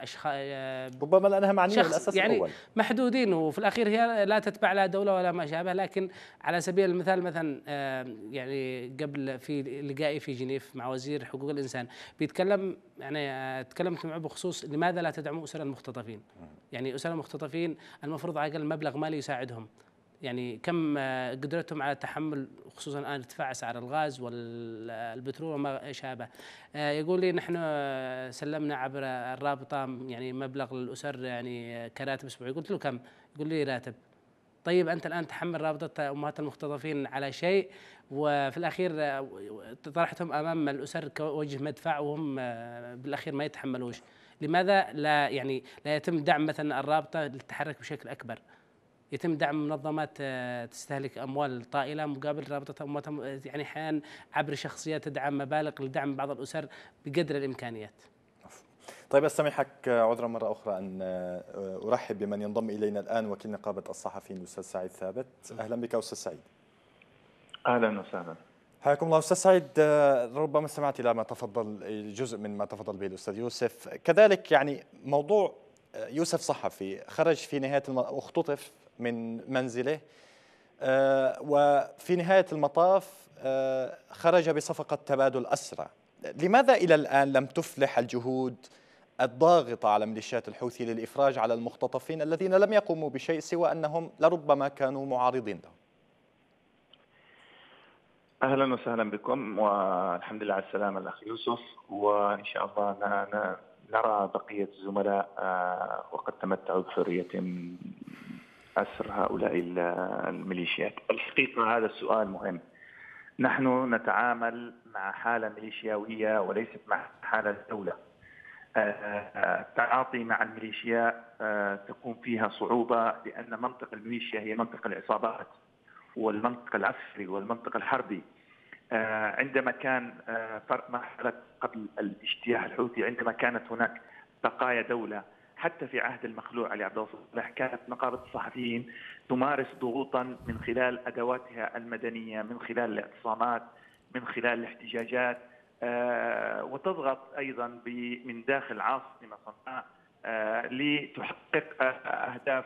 ربما لأنها معنية بالأساس يعني الأول، محدودين، وفي الأخير هي لا تتبع لا دولة ولا ما شابه. لكن على سبيل المثال مثلا يعني قبل في لقائي في جنيف مع وزير حقوق الإنسان بيتكلم، يعني تكلمت معه بخصوص لماذا لا تدعموا أسر المختطفين. يعني أسر المختطفين المفروض على الأقل مبلغ مالي يساعدهم، يعني كم قدرتهم على تحمل، خصوصا الآن ارتفاع أسعار الغاز والبترول وما شابه. يقول لي نحن سلمنا عبر الرابطة يعني مبلغ للأسر يعني كراتب أسبوعي. قلت له كم؟ يقول لي راتب. طيب أنت الآن تحمل رابطة أمهات المختطفين على شيء، وفي الأخير طرحتهم أمام الأسر كوجه مدفع، وهم بالأخير ما يتحملوش. لماذا لا يعني لا يتم دعم مثلا الرابطة للتحرك بشكل أكبر؟ يتم دعم منظمات تستهلك أموال طائلة مقابل رابطة أمهات، يعني أحيانا عبر شخصيات تدعم مبالغ لدعم بعض الأسر بقدر الإمكانيات. طيب أستمحك عذرا مرة أخرى أن أرحب بمن ينضم إلينا الآن، وكيل نقابة الصحفيين الأستاذ سعيد ثابت. أهلا بك أستاذ سعيد. أهلا وسهلا. حياكم الله أستاذ سعيد. ربما استمعت إلى ما تفضل، جزء من ما تفضل به الأستاذ يوسف. كذلك يعني موضوع يوسف صحفي خرج في نهاية اختطف من منزله، وفي نهاية المطاف خرج بصفقة تبادل أسرى. لماذا إلى الآن لم تفلح الجهود الضاغطة على ميليشيات الحوثي للإفراج على المختطفين الذين لم يقوموا بشيء سوى أنهم لربما كانوا معارضين لهم؟ أهلا وسهلا بكم، والحمد لله على السلامة الأخ يوسف. وإن شاء الله نرى بقية الزملاء وقد تمتعوا بحرية أسر هؤلاء الميليشيات. الحقيقة هذا السؤال مهم. نحن نتعامل مع حالة ميليشياوية وليست مع حالة دولة. التعاطي مع الميليشيا تكون فيها صعوبة، لأن منطق الميليشيا هي منطق العصابات والمنطق العسكري والمنطق الحربي. عندما كان فرق مرحلة قبل الاجتياح الحوثي، عندما كانت هناك بقايا دولة، حتى في عهد المخلوع علي عبد الله صالح، كانت نقابة الصحفيين تمارس ضغوطا من خلال أدواتها المدنية، من خلال الاعتصامات، من خلال الاحتجاجات، وتضغط أيضا من داخل عاصمة صنعاء لتحقق أهداف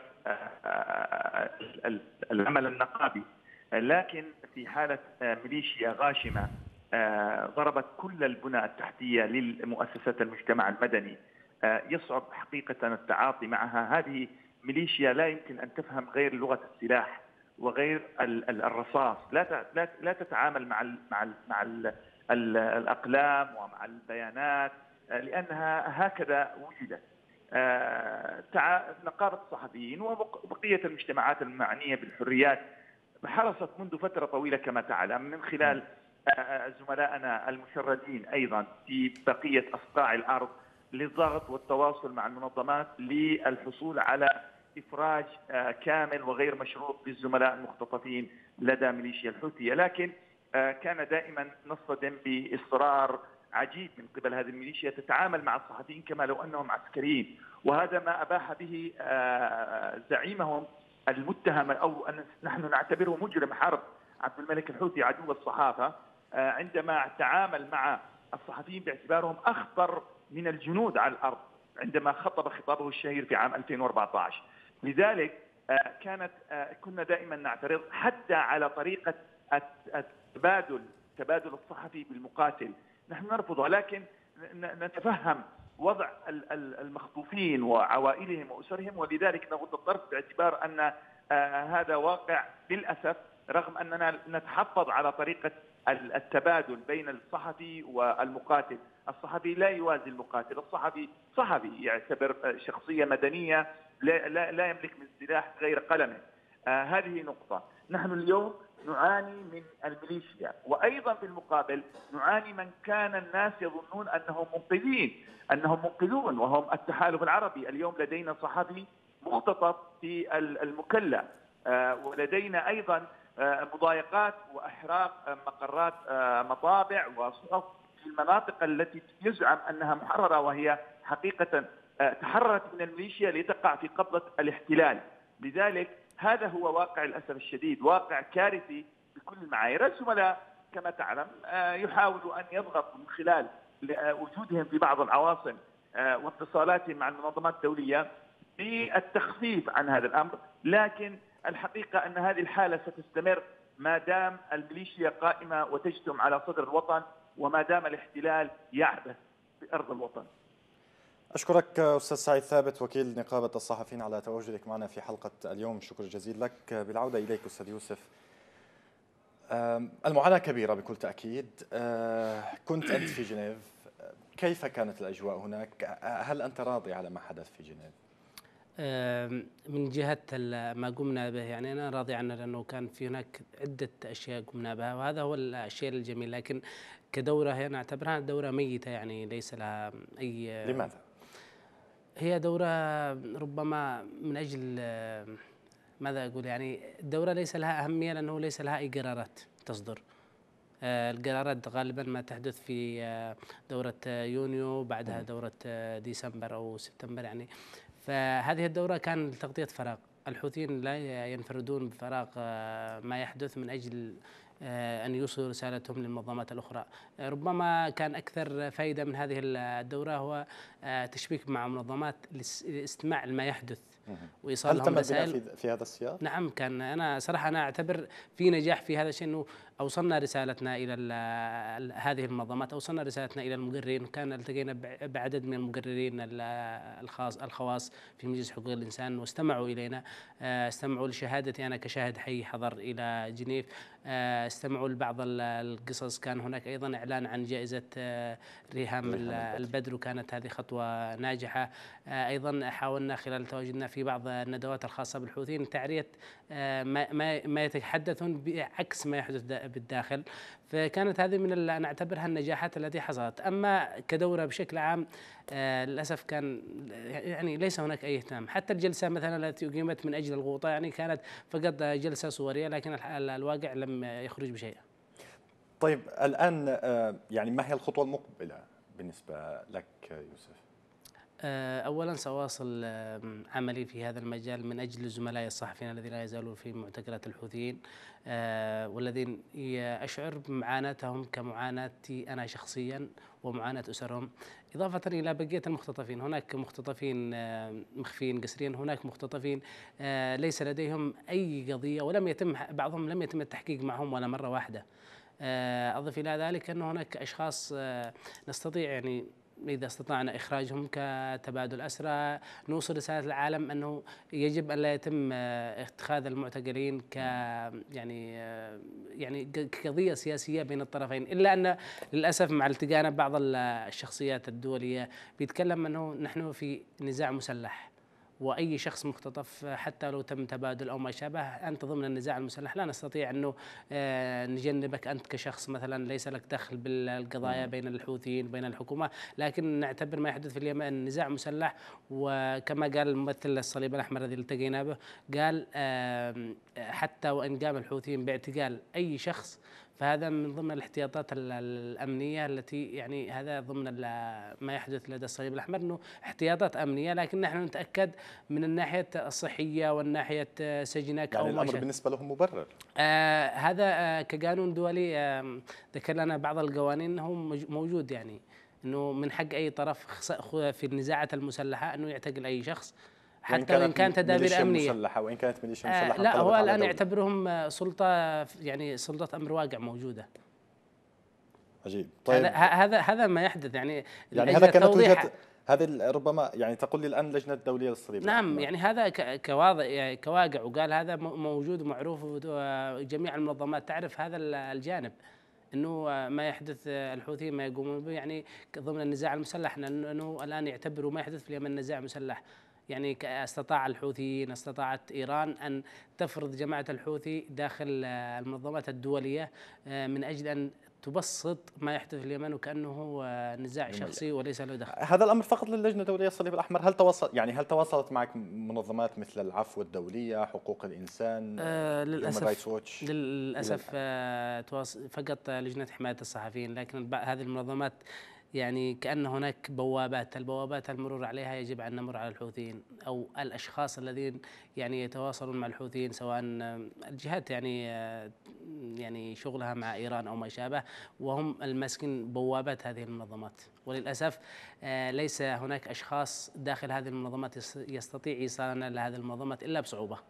العمل النقابي. لكن في حالة ميليشيا غاشمة ضربت كل البنى التحتية للمؤسسات المجتمع المدني، يصعب حقيقة التعاطي معها. هذه ميليشيا لا يمكن أن تفهم غير لغة السلاح وغير الرصاص، لا تتعامل مع الأقلام ومع البيانات، لأنها هكذا وجدت. نقابة الصحفيين وبقية المجتمعات المعنية بالحريات حرصت منذ فترة طويلة كما تعلم، من خلال زملائنا المشردين أيضا في بقية أصقاع الأرض، للضغط والتواصل مع المنظمات للحصول على إفراج كامل وغير مشروط للزملاء المختطفين لدى ميليشيا الحوثية. لكن كان دائما نصطدم بإصرار عجيب من قبل هذه الميليشيا تتعامل مع الصحفيين كما لو أنهم عسكريين، وهذا ما أباح به زعيمهم المتهم، أو أن نحن نعتبره مجرم حرب، عبد الملك الحوثي عدو الصحافة، عندما تعامل مع الصحفيين باعتبارهم أخطر من الجنود على الأرض عندما خطب خطابه الشهير في عام 2014. لذلك كنا دائما نعترض حتى على طريقة تبادل الصحفي بالمقاتل، نحن نرفضها، لكن نتفهم وضع المخطوفين وعوائلهم وأسرهم، ولذلك نغض الطرف باعتبار أن هذا واقع للأسف، رغم أننا نتحفظ على طريقة التبادل بين الصحفي والمقاتل. الصحفي لا يوازي المقاتل، الصحفي صحفي يعتبر شخصية مدنية لا يملك من سلاح غير قلمه. هذه نقطة. نحن اليوم نعاني من الميليشيا، وأيضا في المقابل نعاني من كان الناس يظنون أنهم منقذون وهم التحالف العربي. اليوم لدينا صحفي مختطف في المكلا، ولدينا أيضا مضايقات وإحراق مقرات مطابع وصحف في المناطق التي يزعم أنها محررة، وهي حقيقة تحررت من الميليشيا لتقع في قبضة الاحتلال. لذلك هذا هو واقع الأسف الشديد، واقع كارثي بكل المعايير. الزملاء كما تعلم يحاولوا أن يضغطوا من خلال وجودهم في بعض العواصم واتصالاتهم مع المنظمات الدولية بالتخفيف عن هذا الأمر، لكن الحقيقة أن هذه الحالة ستستمر ما دام الميليشيا قائمة وتجتم على صدر الوطن، وما دام الاحتلال يعبث بأرض الوطن. أشكرك أستاذ سعيد ثابت وكيل نقابة الصحفيين على تواجدك معنا في حلقة اليوم. شكر جزيل لك. بالعودة إليك أستاذ يوسف، المعاناة كبيرة بكل تأكيد. كنت أنت في جنيف، كيف كانت الأجواء هناك؟ هل أنت راضي على ما حدث في جنيف؟ من جهة ما قمنا به، يعني أنا راضي عنه لأنه كان في هناك عدة أشياء قمنا بها، وهذا هو الشيء الجميل. لكن كدورة هي نعتبرها دورة ميتة، يعني ليس لها أي. لماذا؟ هي دورة ربما من أجل ماذا أقول، يعني الدورة ليس لها أهمية لأنه ليس لها أي قرارات تصدر. القرارات غالبا ما تحدث في دورة يونيو، بعدها دورة ديسمبر أو سبتمبر يعني. فهذه الدورة كان لتغطية فراغ. الحوثيين لا ينفردون بفراغ ما يحدث من أجل أن يوصلوا رسالتهم للمنظمات الأخرى. ربما كان أكثر فائدة من هذه الدورة هو تشبيك مع منظمات لاستماع لما يحدث وإيصال لهم رسائل. هل تم في هذا السياق؟ نعم، كان أنا صراحة أنا أعتبر في نجاح في هذا الشيء، أنه أوصلنا رسالتنا إلى هذه المنظمات، أوصلنا رسالتنا إلى المقررين. كان التقينا بعدد من المقررين الخواص في مجلس حقوق الإنسان، واستمعوا إلينا، استمعوا لشهادتي أنا كشاهد حي حضر إلى جنيف، استمعوا لبعض القصص. كان هناك أيضا إعلان عن جائزة ريهام البدر، وكانت هذه خطوة ناجحة. أيضا حاولنا خلال تواجدنا في بعض الندوات الخاصة بالحوثيين تعرية ما يتحدثون بعكس ما يحدث بالداخل. فكانت هذه من نعتبرها النجاحات التي حصلت. أما كدورة بشكل عام للأسف كان يعني ليس هناك أي اهتمام. حتى الجلسة مثلا التي أقيمت من أجل الغوطة يعني كانت فقط جلسة صورية، لكن الواقع لم يخرج بشيء. طيب الآن يعني ما هي الخطوة المقبلة بالنسبة لك يوسف؟ أولا سأواصل عملي في هذا المجال من أجل زملائي الصحفيين الذين لا يزالون في معتقلات الحوثيين، والذين أشعر بمعاناتهم كمعاناتي أنا شخصيا ومعاناة أسرهم، إضافة إلى بقية المختطفين. هناك مختطفين مخفيين قسريا، هناك مختطفين ليس لديهم أي قضية، بعضهم لم يتم التحقيق معهم ولا مرة واحدة. أضف إلى ذلك أن هناك أشخاص نستطيع يعني إذا استطعنا إخراجهم كتبادل أسرى نوصل رسالة العالم أنه يجب أن لا يتم اتخاذ المعتقلين يعني كقضية سياسية بين الطرفين. إلا أن للأسف مع التقانا بعض الشخصيات الدولية بيتكلم أنه نحن في نزاع مسلح، وأي شخص مختطف حتى لو تم تبادل أو ما شابه أنت ضمن النزاع المسلح، لا نستطيع أنه نجنبك أنت كشخص مثلا ليس لك دخل بالقضايا بين الحوثيين وبين الحكومة، لكن نعتبر ما يحدث في اليمن نزاع مسلح. وكما قال الممثل الصليب الأحمر الذي التقينا به، قال حتى وإن قام الحوثيين باعتقال أي شخص فهذا من ضمن الاحتياطات الأمنية التي يعني هذا ضمن ما يحدث لدى الصليب الأحمر، أنه احتياطات أمنية، لكن نحن نتأكد من الناحية الصحية والناحية سجنك يعني أو الأمر بالنسبة لهم مبرر. هذا كقانون دولي ذكر لنا بعض القوانين أنه موجود، يعني أنه من حق أي طرف في النزاعات المسلحة أنه يعتقل أي شخص حتى وإن كانت تدابير أمنية مسلحة، وإن كانت ميليشيا مسلحة. لا، هو الآن يعتبرهم سلطة، يعني سلطة أمر واقع موجودة. عجيب. طيب هذا ما يحدث يعني هذا كانت وجهة، هذه ربما يعني تقول لي الآن اللجنة الدولية للصليب. نعم، يعني هذا كواقع، وقال هذا موجود ومعروف، وجميع المنظمات تعرف هذا الجانب، انه ما يحدث الحوثيين ما يقومون به يعني ضمن النزاع المسلح، لانه الان يعتبروا ما يحدث في اليمن نزاع مسلح. يعني استطاع الحوثيين، استطاعت إيران أن تفرض جماعة الحوثي داخل المنظمات الدولية من أجل أن تبسط ما يحدث في اليمن وكأنه نزاع شخصي وليس له دخل. هذا الأمر فقط للجنة الدولية للصليب الأحمر. هل تواصلت معك منظمات مثل العفو الدولية، حقوق الإنسان، للأسف فقط لجنة حماية الصحفيين، لكن هذه المنظمات يعني كأن هناك البوابات المرور عليها يجب أن نمر على الحوثيين أو الأشخاص الذين يعني يتواصلون مع الحوثيين، سواء الجهات يعني شغلها مع إيران أو ما شابه، وهم الماسكين بوابات هذه المنظمات. وللأسف ليس هناك أشخاص داخل هذه المنظمات يستطيع إيصالنا لهذه المنظمات إلا بصعوبة.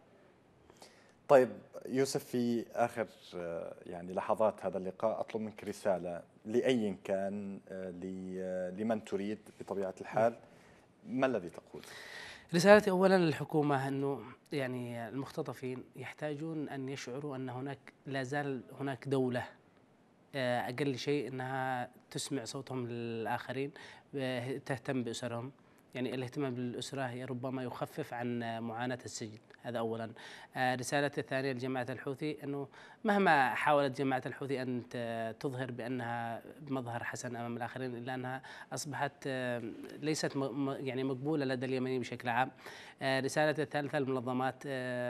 طيب يوسف، في آخر يعني لحظات هذا اللقاء أطلب منك رسالة لأي كان، لمن تريد بطبيعة الحال، ما الذي تقول؟ رسالتي أولا للحكومة أنه يعني المختطفين يحتاجون أن يشعروا أن لا زال هناك دولة أقل شيء أنها تسمع صوتهم للآخرين، تهتم بأسرهم. يعني الاهتمام بالأسرة ربما يخفف عن معاناة السجن، هذا أولا. رسالتي الثانية لجماعة الحوثي أنه مهما حاولت جماعة الحوثي أن تظهر بأنها بمظهر حسن أمام الآخرين، إلا أنها أصبحت ليست يعني مقبولة لدى اليمنيين بشكل عام. رسالتي الثالثة للمنظمات،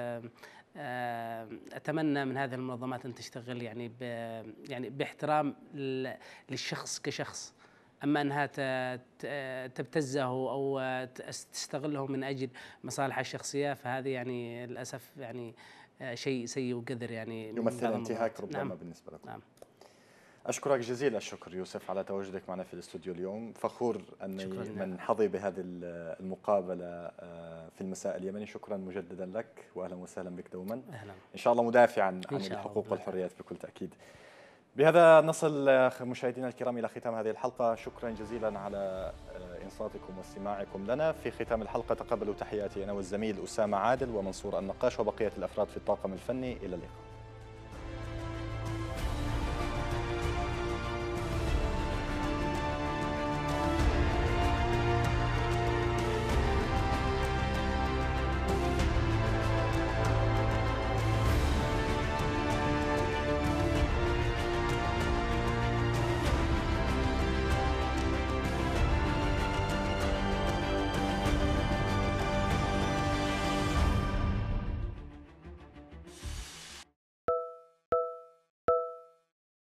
أتمنى من هذه المنظمات أن تشتغل يعني باحترام للشخص كشخص، أما أنها تبتزه أو تستغله من أجل مصالحها الشخصية، فهذه يعني للأسف يعني شيء سيء وقذر، يعني يمثل انتهاك ربما. نعم. بالنسبة لكم. نعم. أشكرك جزيل الشكر يوسف على تواجدك معنا في الاستوديو اليوم. فخور أني من حظي بهذه المقابلة في المساء اليمني. شكرا مجددا لك وأهلا وسهلا بك دوما. أهلا. إن شاء الله مدافعا عن الحقوق والحريات بكل تأكيد. بهذا نصل مشاهدينا الكرام إلى ختام هذه الحلقة. شكرا جزيلا على إنصاتكم واستماعكم لنا. في ختام الحلقة تقبلوا تحياتي أنا والزميل أسامة عادل ومنصور النقاش وبقية الأفراد في الطاقم الفني. إلى اللقاء.